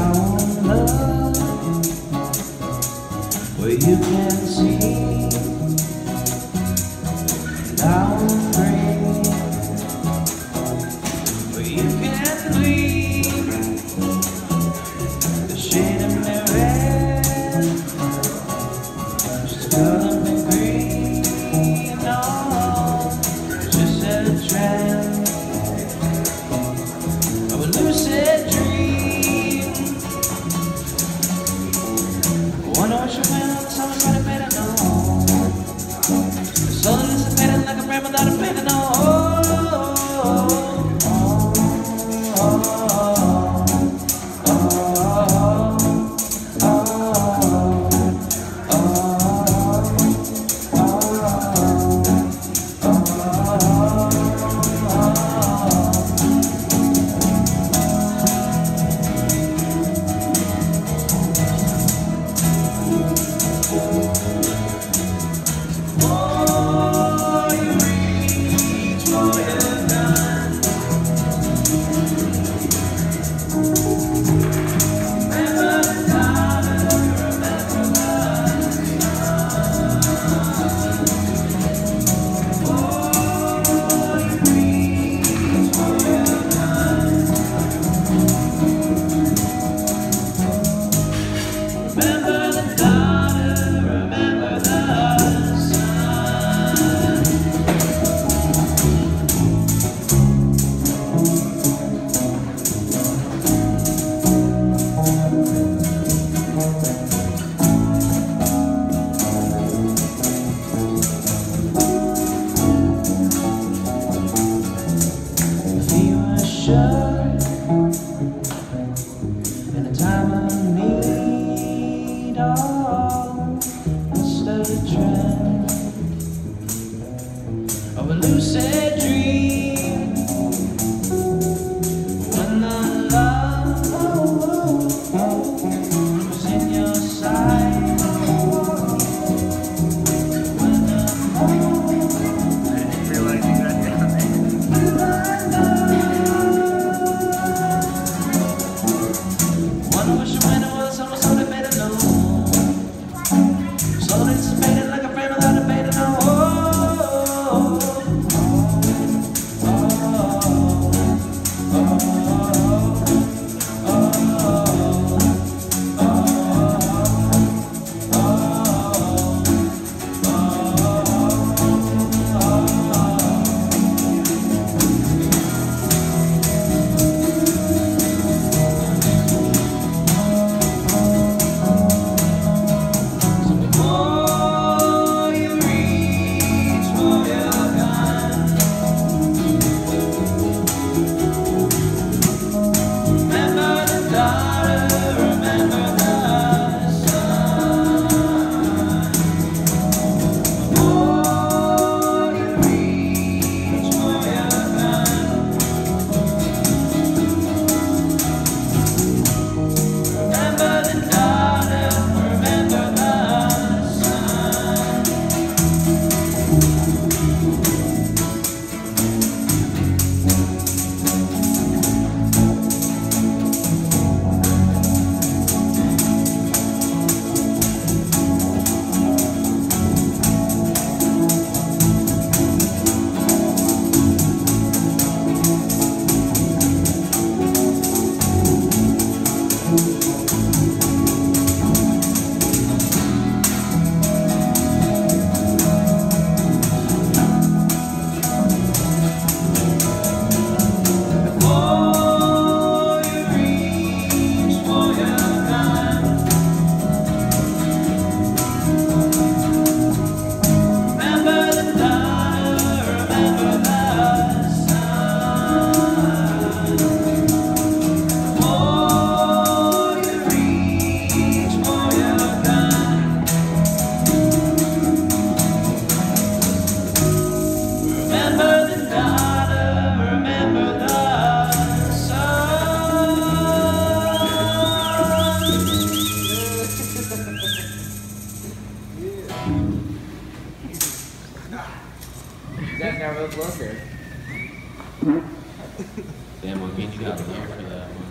want love where you can see, and I want rain where you can bleed. The shade of my red, just color me green. No, it's just a trend of a lucid dream. Wonder what you meant on the summer side of bed, I know. The soul dissipated like a brain without a pain, I know. In a time of need, oh, instead of a trend of a lucid dream. When the love was in your sight, when the I didn't realize you got down there. I wish I went over summer so they made it know. So anticipated like a friend without a bait, no. You guys got real close there. Damn, what made you out here for that one?